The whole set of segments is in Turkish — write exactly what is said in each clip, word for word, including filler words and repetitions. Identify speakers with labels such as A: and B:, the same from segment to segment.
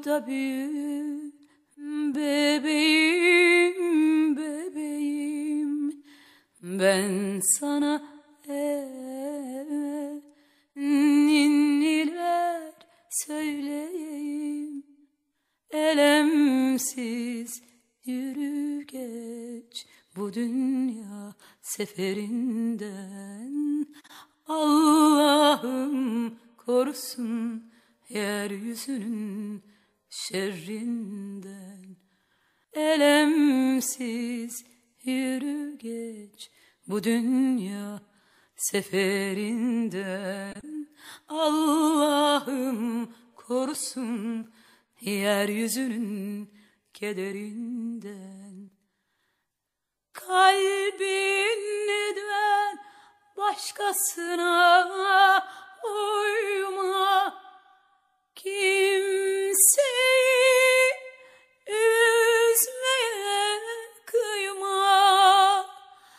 A: da büyü bebeğim, bebeğim. Ben sana e, ninniler söyleyeyim. Elemsiz yürü geç bu dünya seferinden. Allah'ım korusun yeryüzünün şerrinden. Elemsiz yürü geç bu dünya seferinden. Allah'ım korusun yeryüzünün kederinden. Kalbinden başkasına uyma, kimseyi üzmeye kıyma.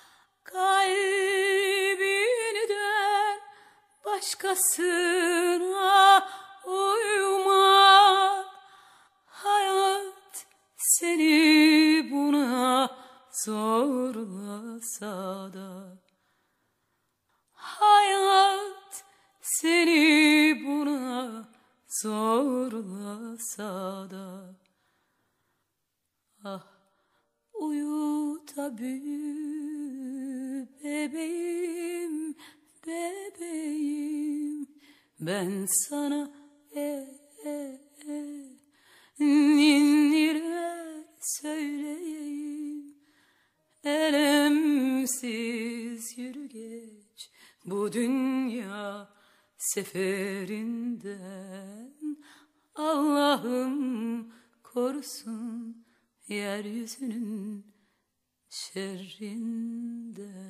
A: Kalbinden başkasına uyma, hayat seni buna zorlasa da. Hayat seni buna zorlasa da. Ah, uyu da büyü bebeğim, bebeğim. Ben sana e, e, e, ninniler söyleyeyim. Elemsiz yürü geç bu dünya seferinden. Allah'ım korusun yeryüzünün şerrinden.